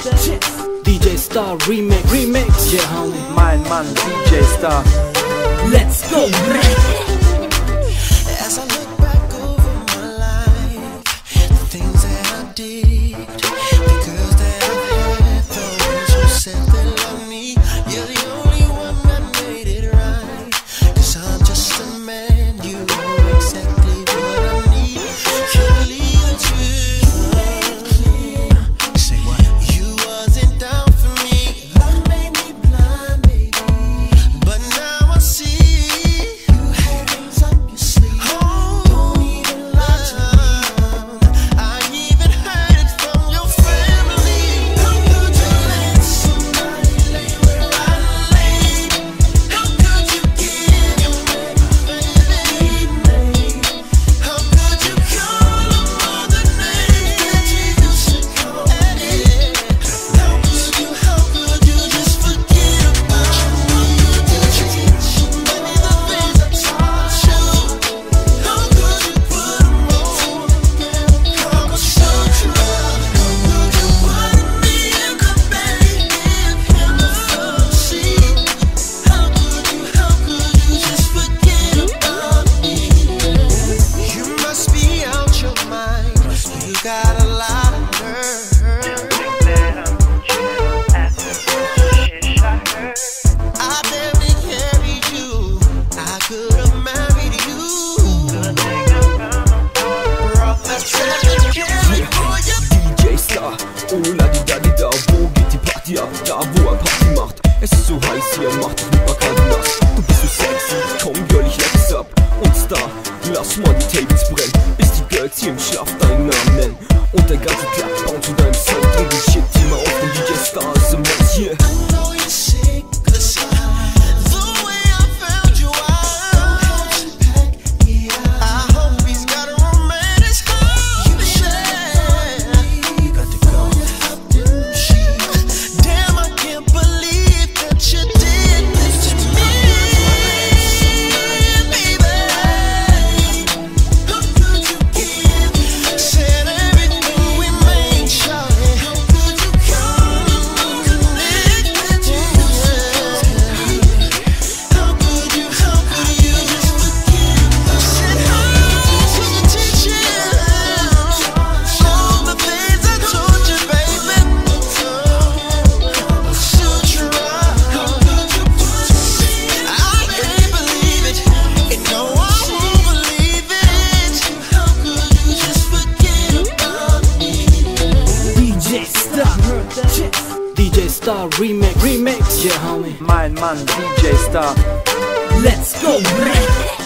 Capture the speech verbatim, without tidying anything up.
D J Star remix, remix, yeah homie. Mein Mann, D J Star. Let's go. As I look back over my life, the things that I did, the girls that I've had, those who said they love me, you're the only one that made it right. Cause I'm just a man, you know exactly what I need. Can't believe the truth. Say what? You wasn't down for me. Love made me blind, baby. But now I see. Got a lot of nerve. I barely carried you. I could have married you. D J Star, oh la di da di da, wo geht die Party ab? Da wo er Party macht. Es ist so heiß hier, macht dich mit Bacardi nass. Du bist so sexy, komm Girl, ich leck's ab. Und Star, lass mal die Tables brennen, bis die Girls hier im Schlaf deinen Namen nennen. Und der ganze Club baut zu deinem Sound. Dreh den Shit-Team auf, denn D J Star ist im Netz hier. I know you're sick, cause the way I found you out. I hope he's got a romantic heart to share. You got to go. Damn, I can't believe that you did this to me, baby. How could you give? Said everything we made, shawty. How could you come and connect to us? How could you, how could you just forget? Said how could you teach you all the things I told you, baby? So try. I can't believe it, and no, I won't believe it. How could you just forget about me? D J Star, D J Star remix, remix, yeah homie. Mein Mann, D J Star. Let's go.